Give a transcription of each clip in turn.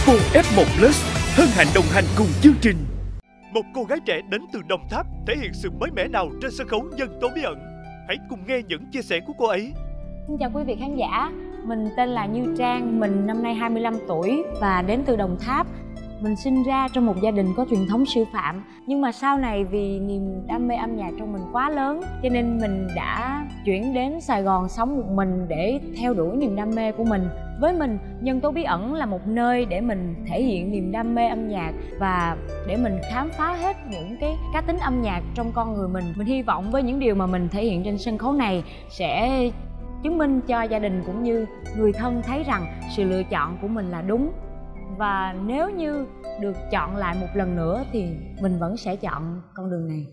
Oppo F1 Plus hân hạnh đồng hành cùng chương trình. Một cô gái trẻ đến từ Đồng Tháp thể hiện sự mới mẻ nào trên sân khấu Nhân tố bí ẩn? Hãy cùng nghe những chia sẻ của cô ấy. Xin chào quý vị khán giả, mình tên là Như Trang, mình năm nay 25 tuổi và đến từ Đồng Tháp. Mình sinh ra trong một gia đình có truyền thống sư phạm, nhưng mà sau này vì niềm đam mê âm nhạc trong mình quá lớn cho nên mình đã chuyển đến Sài Gòn sống một mình để theo đuổi niềm đam mê của mình. Với mình, Nhân tố bí ẩn là một nơi để mình thể hiện niềm đam mê âm nhạc và để mình khám phá hết những cái cá tính âm nhạc trong con người mình. Mình hy vọng với những điều mà mình thể hiện trên sân khấu này sẽ chứng minh cho gia đình cũng như người thân thấy rằng sự lựa chọn của mình là đúng. Và nếu như được chọn lại một lần nữa thì mình vẫn sẽ chọn con đường này.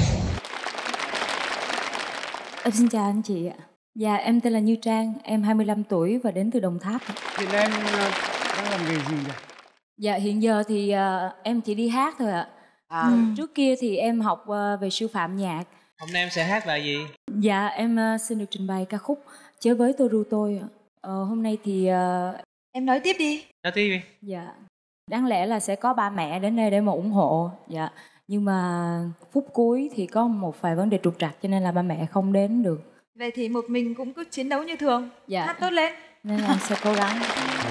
Em xin chào anh chị ạ. Dạ, em tên là Như Trang, em 25 tuổi và đến từ Đồng Tháp. Hiện em đang làm nghề gì nhỉ? Dạ, hiện giờ thì em chỉ đi hát thôi ạ. Trước kia thì em học về sư phạm nhạc. Hôm nay em sẽ hát bài gì? Dạ, em xin được trình bày ca khúc Chớ với tôi ru tôi. Hôm nay thì... Em nói tiếp đi. Nói tiếp đi. Dạ, đáng lẽ là sẽ có ba mẹ đến đây để mà ủng hộ. Dạ, nhưng mà phút cuối thì có một vài vấn đề trục trặc cho nên là ba mẹ không đến được. Vậy thì một mình cũng cứ chiến đấu như thường. Dạ. Hát tốt lên. Nên là sẽ cố gắng.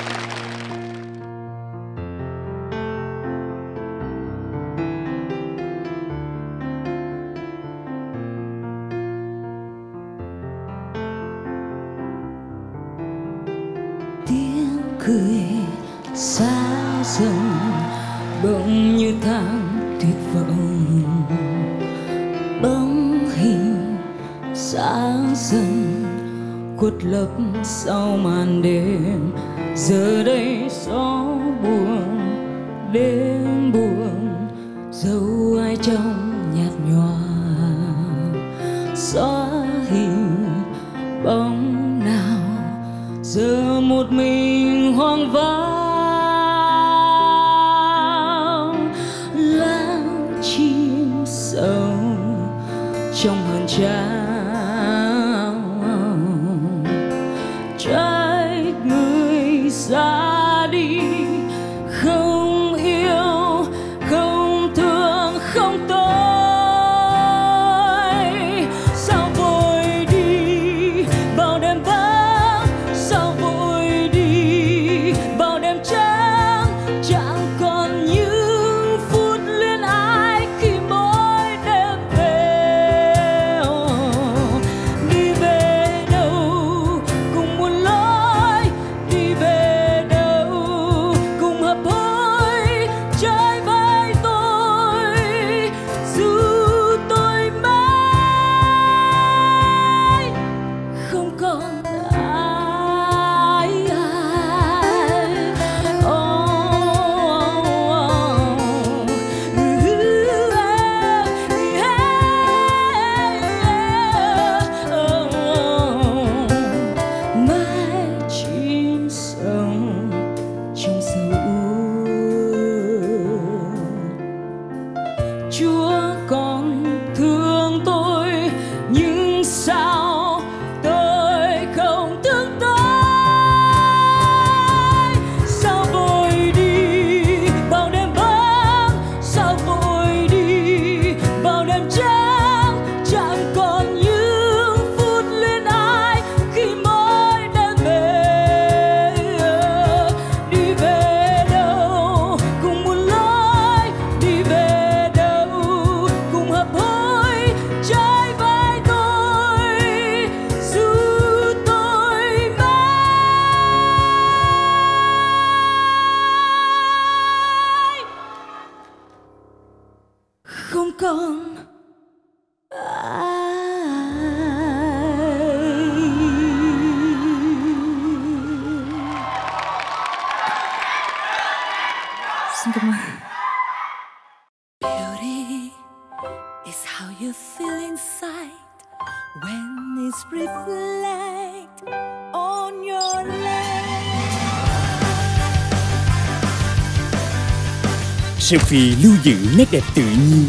Tiếng cười xa dần bỗng như tháng tuyệt vọng, bóng hình sáng dần khuất lấp sau màn đêm. Giờ đây gió buồn đêm buồn, dấu ai trong nhạt nhòa, xóa hình bóng nào giờ một mình hoang vắng. Lắng chim sâu trong hờn trao, trách người ra đi, không yêu không thương không tôi. Sao vội đi vào đêm vắng, sao vội đi vào đêm trắng, chẳng còn những phút luyến ái khi mỗi đêm về. Đi về đâu cùng một lối, đi về đâu cùng hợp hối, trái vai tôi dù tôi mãi không còn ai. Mãi chìm sâu trong sâu Chúa còn thương tôi nhưng sao tôi không thương tôi. Sao vội đi vào đêm vắng, sao vội đi vào đêm trắng, chẳng còn những phút luyến ái khi mỗi đêm về. Đi về đâu cùng một lối, đi về đâu cùng hợp hối, trái vai tôi dù tôi mãi không còn ai. Xin cảm ơn. Beauty is how you feel inside when it's reflect on your leg. Selfie lưu giữ nét đẹp tự nhiên.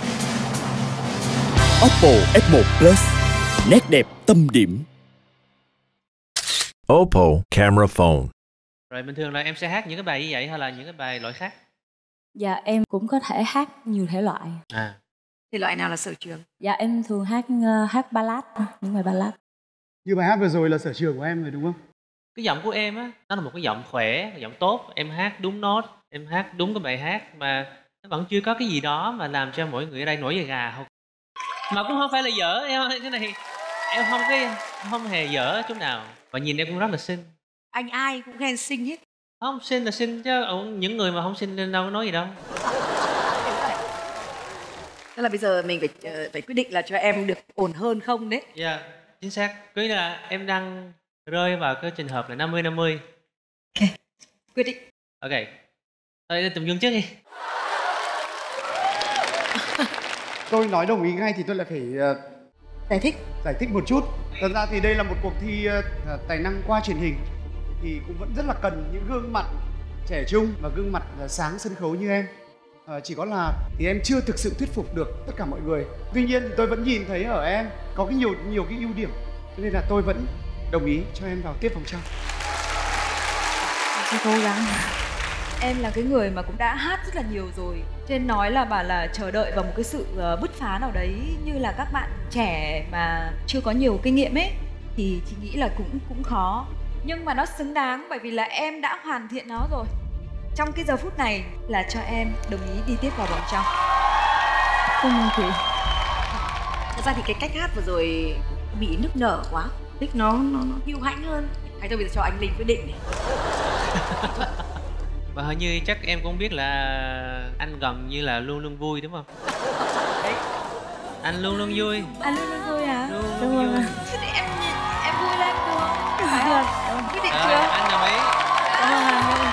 Oppo F1 Plus, nét đẹp tâm điểm. Oppo camera phone. Rồi bình thường là em sẽ hát những cái bài như vậy hay là những cái bài loại khác? Dạ em cũng có thể hát nhiều thể loại. Thì loại nào là sở trường? Dạ em thường hát ballad, những bài ballad. Như bài hát vừa rồi là sở trường của em rồi đúng không? Cái giọng của em á, nó là một cái giọng khỏe, giọng tốt. Em hát đúng nốt, em hát đúng cái bài hát mà nó vẫn chưa có cái gì đó mà làm cho mỗi người ở đây nổi da gà không. Mà cũng không phải là dở em, cái này em không hề dở chút nào. Và nhìn em cũng rất là xinh. Anh ai cũng khen xinh hết. Không, xinh là xinh chứ những người mà không xinh nên đâu có nói gì đâu. Tức là bây giờ mình phải quyết định là cho em được ổn hơn không đấy. Dạ, chính xác. Cứ là em đang rơi vào cái trường hợp là 50-50. Ok, quyết định. Ok. Thôi Tùng Dương trước đi. Tôi nói đồng ý ngay thì tôi lại phải giải thích một chút. Thật ra thì đây là một cuộc thi tài năng qua truyền hình, thì cũng vẫn rất là cần những gương mặt trẻ trung và gương mặt sáng sân khấu như em. Chỉ có là thì em chưa thực sự thuyết phục được tất cả mọi người. Tuy nhiên thì tôi vẫn nhìn thấy ở em có cái nhiều cái ưu điểm, cho nên là tôi vẫn đồng ý cho em vào tiếp vòng trong. Sẽ cố gắng. Em là cái người mà cũng đã hát rất là nhiều rồi, trên nói là bảo là chờ đợi vào một cái sự bứt phá nào đấy, như là các bạn trẻ mà chưa có nhiều kinh nghiệm ấy, thì chị nghĩ là cũng khó. Nhưng mà nó xứng đáng, bởi vì là em đã hoàn thiện nó rồi. Trong cái giờ phút này là cho em đồng ý đi tiếp vào vòng trong. Cảm ơn chị. Thật ra thì cái cách hát vừa rồi bị nức nở quá, thích nó hiu hãnh hơn. Hay thôi bây giờ cho anh Linh quyết định đi. Mà hình như chắc em cũng biết là anh gần như là luôn luôn vui đúng không? Đấy. Anh luôn luôn vui. Anh luôn luôn vui hả? Luôn luôn vui. Thế thì em vui lên được không? Phải không? Quyết định chưa? Anh đồng ý. Cảm ơn anh.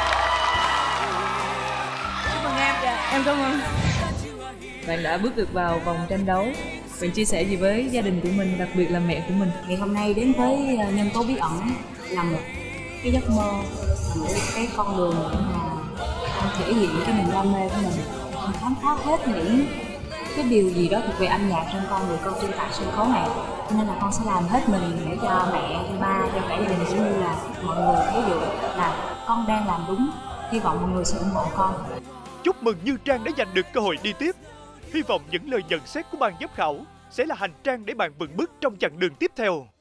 Chúc mừng em. Em cảm ơn. Bạn đã bước được vào vòng tranh đấu. Bạn chia sẻ gì với gia đình của mình, đặc biệt là mẹ của mình? Ngày hôm nay đến với Nhân tố bí ẩn là một cái giấc mơ, là một cái con đường để mà con thể hiện cái niềm đam mê của mình, con khám phá hết những cái điều gì đó thuộc về âm nhạc trong con người con trên tại sân khấu này. Cho nên là con sẽ làm hết mình để cho mẹ, cho ba, cho cả gia đình cũng như là mọi người thấy được là con đang làm đúng. Hy vọng mọi người sẽ ủng hộ con. Chúc mừng Như Trang đã giành được cơ hội đi tiếp. Hy vọng những lời nhận xét của ban giám khảo sẽ là hành trang để bạn vững bước trong chặng đường tiếp theo.